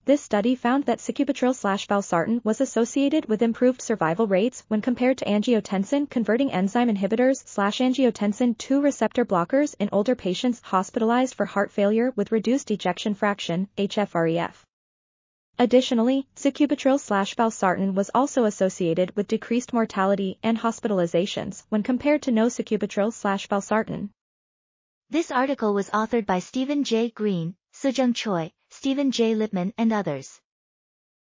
This study found that sacubitril/valsartan was associated with improved survival rates when compared to angiotensin-converting enzyme inhibitors/angiotensin II receptor blockers in older patients hospitalized for heart failure with reduced ejection fraction, HFrEF. Additionally, sacubitril/valsartan was also associated with decreased mortality and hospitalizations when compared to no sacubitril/valsartan. This article was authored by Stephen J. Greene, Sujung Choi, Stephen J. Lippmann and others.